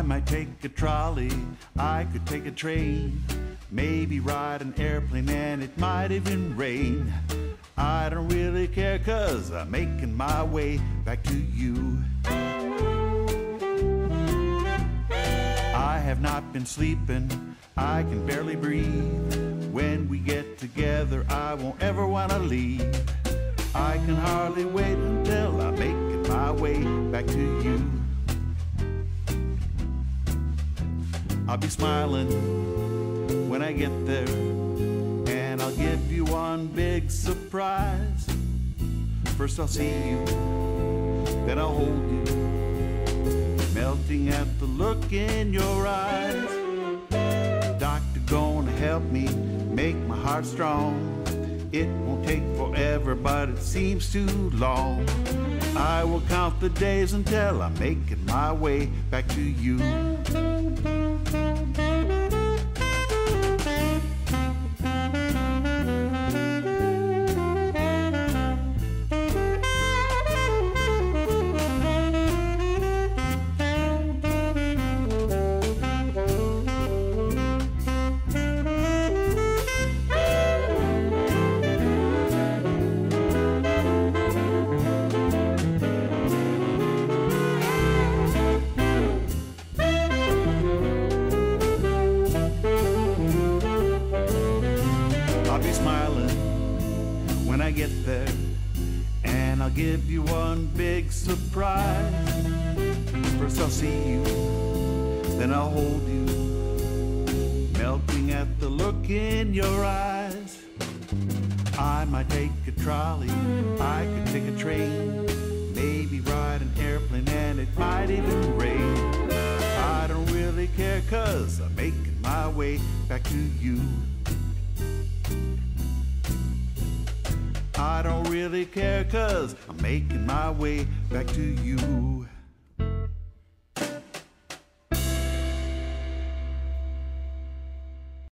might take a trolley, I could take a train, maybe ride an airplane, and it might even rain. I don't really care, 'cause I'm making my way back to you. I have not been sleeping, I can barely breathe. When we get together, I won't ever wanna leave. I can hardly wait until I'm making my way back to you. I'll be smiling when I get there, and I'll give you one big surprise. First I'll see you, then I'll hold you, melting at the look in your eyes. Doctor gonna help me make my heart strong. It won't take forever, but it seems too long. I will count the days until I'm making my way back to you. When I get there, and I'll give you one big surprise. First I'll see you, then I'll hold you, melting at the look in your eyes. I might take a trolley, I could take a train, maybe ride an airplane, and it might even rain. I don't really care, 'cause I'm making my way back to you. I don't really care, 'cause I'm making my way back to you.